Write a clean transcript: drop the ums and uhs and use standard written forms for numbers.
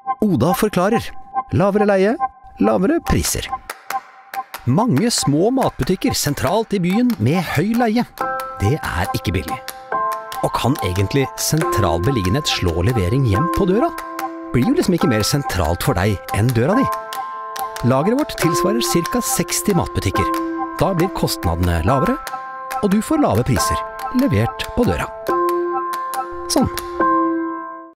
Oda forklarer. Lavere leie, lavere priser. Mange små matbutikker sentralt i byen med høy leie. Det er ikke billig. Og kan egentlig sentral beliggenhet slå levering hjem på døra? Blir jo liksom ikke mer sentralt for deg enn døra di. Lageret vårt tilsvarer ca. 60 matbutikker. Da blir kostnadene lavere, og du får lave priser, levert på døra. Sånn.